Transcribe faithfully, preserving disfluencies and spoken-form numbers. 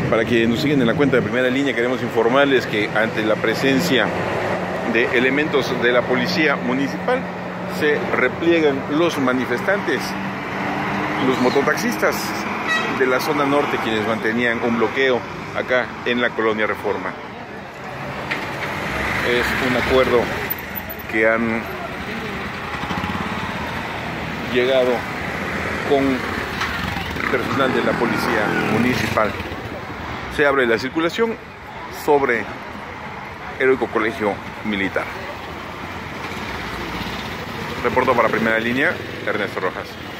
Para quienes nos siguen en la cuenta de Primera Línea, queremos informarles que ante la presencia de elementos de la policía municipal se repliegan los manifestantes, los mototaxistas de la zona norte, quienes mantenían un bloqueo acá en la colonia Reforma. Es un acuerdo que han llegado con personal de la policía municipal. Se abre la circulación sobre Heroico Colegio Militar. Reporto para Primera Línea, Ernesto Rojas.